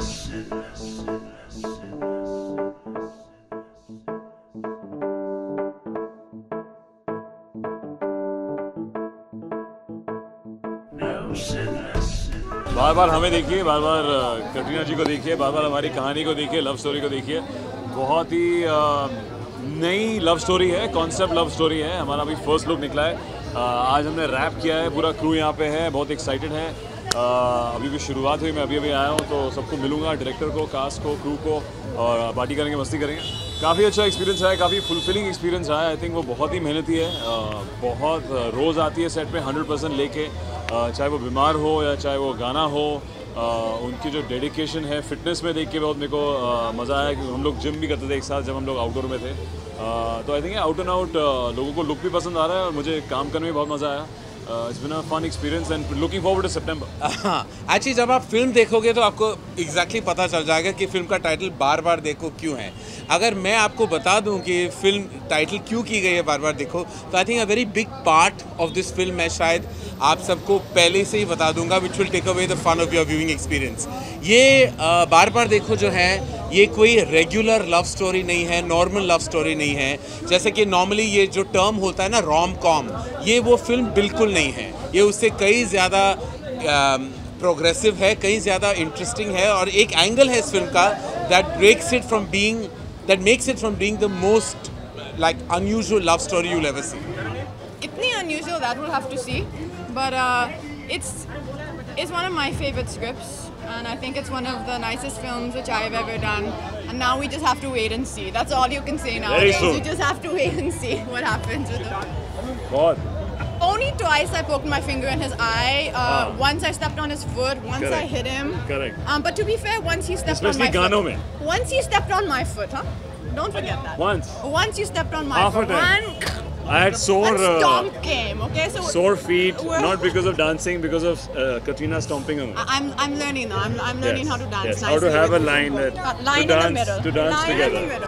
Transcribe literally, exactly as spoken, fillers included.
बार बार हमें देखिए, बार बार कटरीना जी को देखिए, बार बार हमारी कहानी को देखिए, लव स्टोरी को देखिए। बहुत ही नई लव स्टोरी है, कॉन्सेप्ट लव स्टोरी है। हमारा अभी फर्स्ट लुक निकला है। आ, आज हमने रैप किया है, पूरा क्रू यहाँ पे है, बहुत एक्साइटेड है। आ, अभी भी शुरुआत हुई, मैं अभी अभी आया हूँ, तो सबको मिलूंगा, डायरेक्टर को, कास्ट को, क्रू को, और पार्टी करेंगे, मस्ती करेंगे। काफ़ी अच्छा एक्सपीरियंस रहा है, काफ़ी फुलफिलिंग एक्सपीरियंस रहा है। आई थिंक वो बहुत ही मेहनती है, आ, बहुत रोज़ आती है सेट पे हंड्रेड परसेंट लेके, चाहे वो बीमार हो या चाहे वो गाना हो। आ, उनकी जो डेडिकेशन है, फिटनेस में देख के बहुत मेरे को मज़ा आया कि हम लोग जिम भी करते थे एक साथ जब हम लोग आउटडोर में थे। आ, तो I think out and out लोगों को लुक भी पसंद आ रहा है और मुझे काम करने में बहुत मज़ा आया। It's been a fun experience and looking forward to September. हाँ, एक्चुअली जब आप फिल्म देखोगे तो आपको एग्जैक्टली exactly पता चल जाएगा कि फिल्म का टाइटल बार बार देखो क्यों है। अगर मैं आपको बता दूं कि फिल्म टाइटल क्यों की गई है बार बार देखो, तो I think a very big part of this film मैं शायद आप सबको पहले से ही बता दूंगा, which will take away the fun of your viewing experience. ये आ, बार बार देखो जो है, ये कोई रेगुलर लव स्टोरी नहीं है, नॉर्मल लव स्टोरी नहीं है। जैसे कि नॉर्मली ये जो टर्म होता है ना रोम कॉम, ये वो फिल्म बिल्कुल नहीं है। ये उससे कई ज़्यादा प्रोग्रेसिव है, कई ज़्यादा इंटरेस्टिंग है, और एक एंगल है इस फिल्म का that breaks it from being that makes it from being the most like unusual love story you will ever see. Itni unusual, that we'll have to see, but uh, it's it's one of my favorite scripts, and I think it's one of the nicest films which I've ever done. And now we just have to wait and see. That's all you can say nowadays. You just have to wait and see what happens with it. What? Only twice I poked my finger in his eye. Uh, ah. Once I stepped on his foot. Once Correct. I hit him. Correct. Um, but to be fair, once he stepped Especially on my गानों foot. में. Once he stepped on my foot, huh? Don't forget that. Once. Once you stepped on my Half foot. a time. One. I had sore, One stomp uh, game, okay? So sore feet, not because of dancing, because of uh, Katrina stomping on me. I'm I'm learning now. I'm I'm learning yes. how to dance. Yes. Nicely. How to have a line that uh, line to in dance the middle. to dance line together. In the middle.